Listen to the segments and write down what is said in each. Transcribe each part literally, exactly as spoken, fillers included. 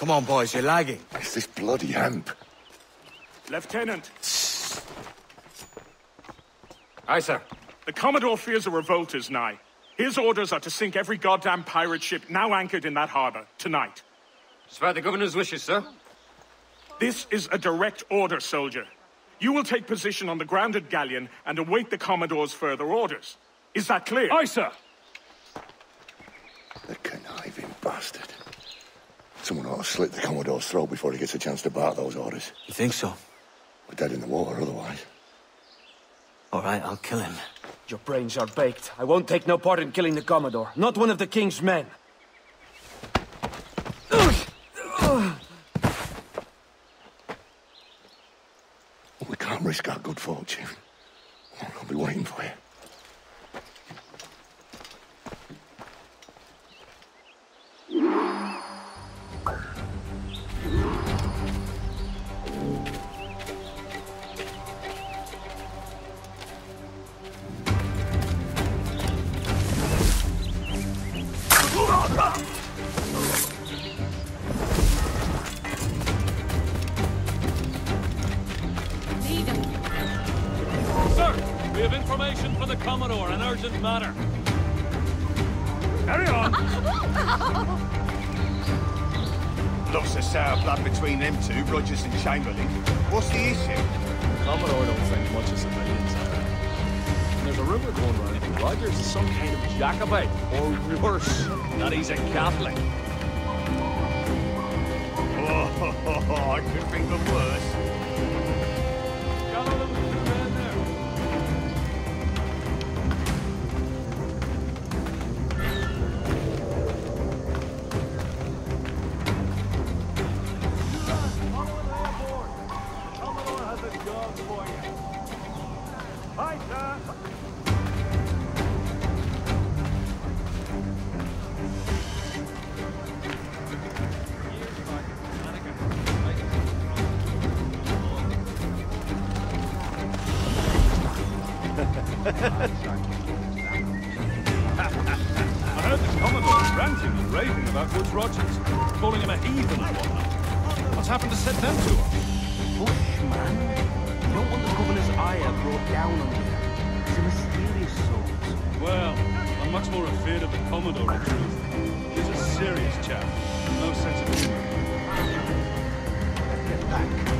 Come on, boys, you're lagging. It's this bloody hemp. Lieutenant. Aye, sir. The Commodore fears a revolt is nigh. His orders are to sink every goddamn pirate ship now anchored in that harbor, tonight. It's by the governor's wishes, sir. This is a direct order, soldier. You will take position on the grounded galleon and await the Commodore's further orders. Is that clear? Aye, sir. The conniving bastard. Someone ought to slit the Commodore's throat before he gets a chance to bark those orders. You think so? We're dead in the water otherwise. All right, I'll kill him. Your brains are baked. I won't take no part in killing the Commodore. Not one of the King's men. We can't risk our good fortune. I'll be waiting for you. Sir, we have information for the Commodore, an urgent matter. Carry on. Lots of sour blood between them two, Rogers and Chamberlain. What's the issue? Commodore don't think much of civilians, sir. And there's a rumor going around that Rogers is some kind of Jacobite, or worse, that he's a Catholic. Oh, I could think of worse. Got a little man there. Commodore has a job for you. Hi, sir. I heard the Commodore ranting and raving about Woods Rogers, calling him a heathen and whatnot. What's happened to set them to him? Hush, man. You don't want the governor's ire brought down on you. He's a mysterious sort. Well, I'm much more afraid of the Commodore, in truth. He's a serious chap. No sense of humor. Get back.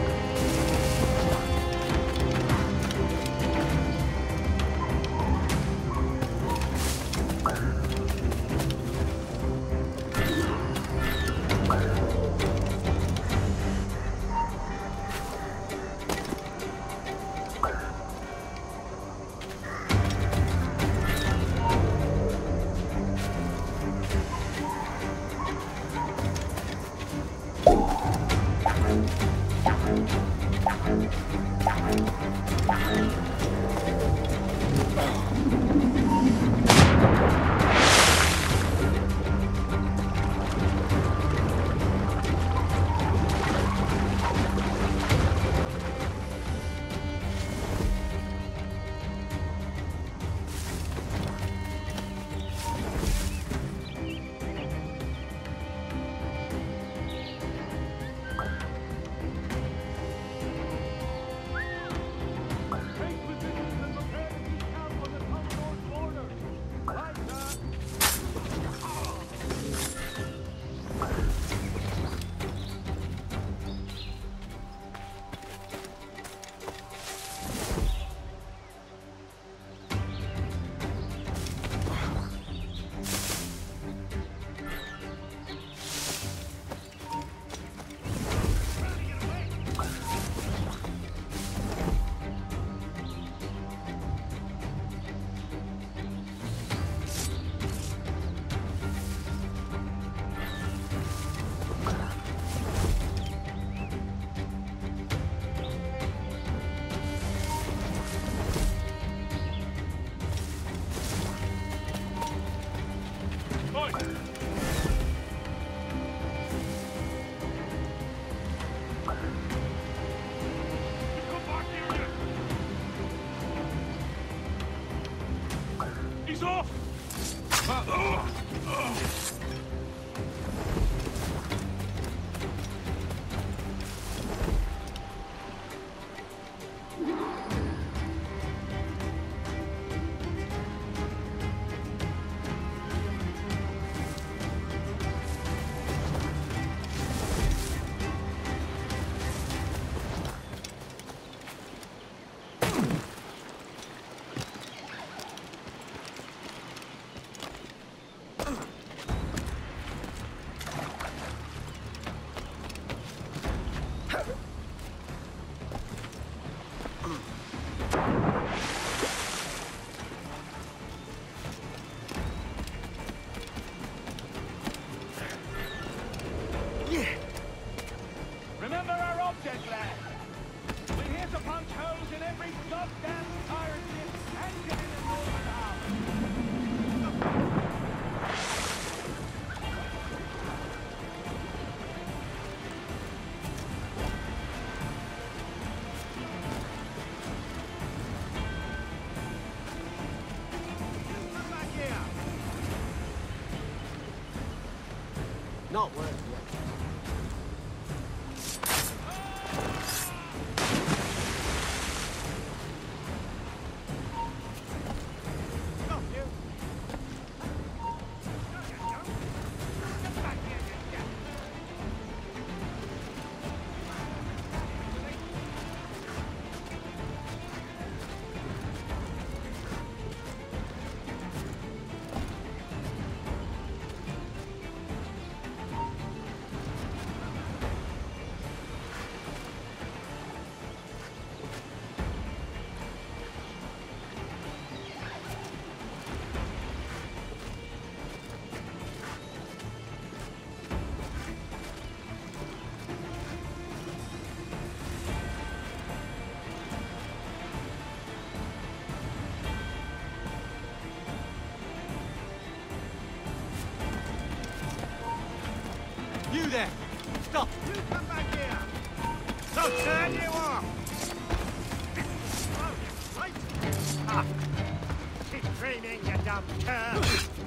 He's off! Uh, oh, oh. Not worth it. You there! Stop! You come back here! So turn you off! Oh, right! Ah. Keep dreaming, you dumb cur!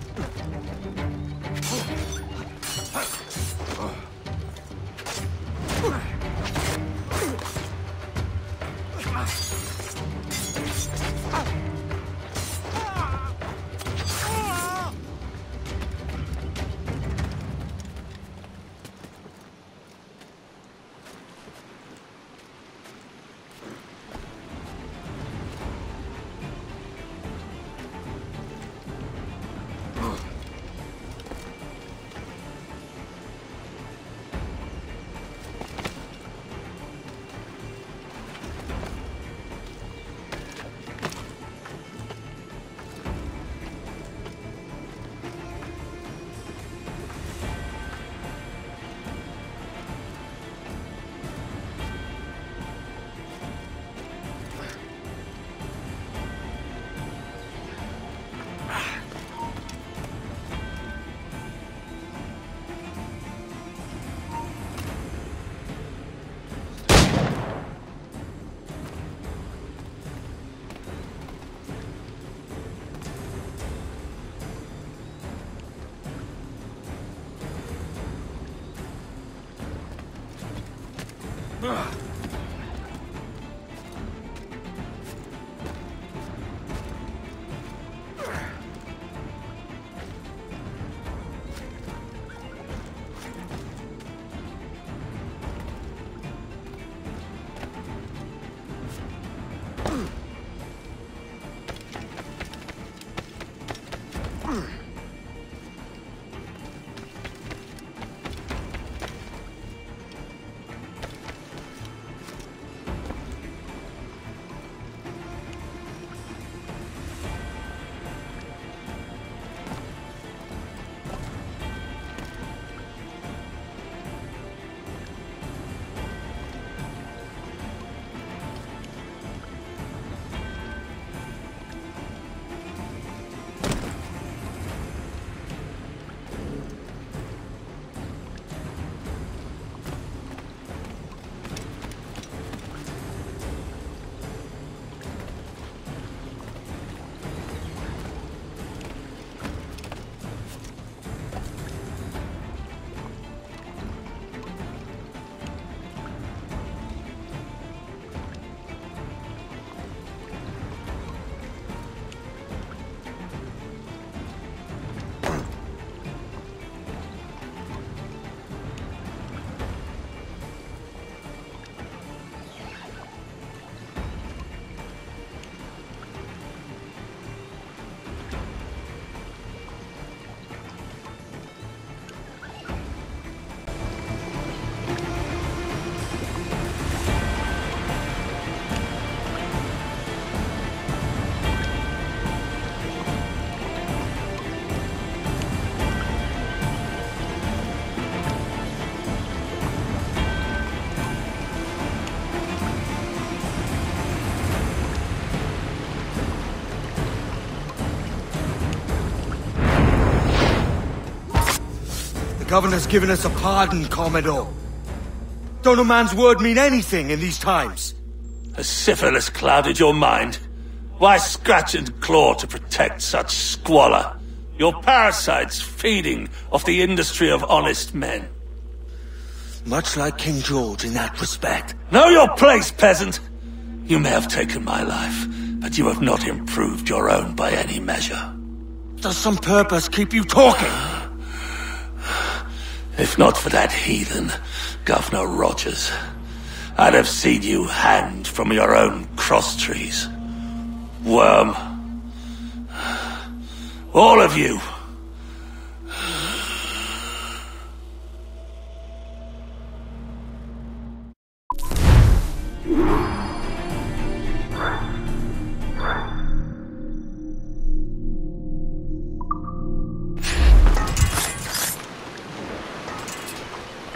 The Governor's given us a pardon, Commodore. Don't a man's word mean anything in these times? Has syphilis clouded your mind? Why scratch and claw to protect such squalor? You're parasites feeding off the industry of honest men. Much like King George in that respect. Know your place, peasant! You may have taken my life, but you have not improved your own by any measure. Does some purpose keep you talking? If not for that heathen, Governor Rogers, I'd have seen you hanged from your own cross trees. Worm. All of you.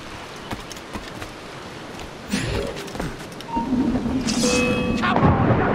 Come on!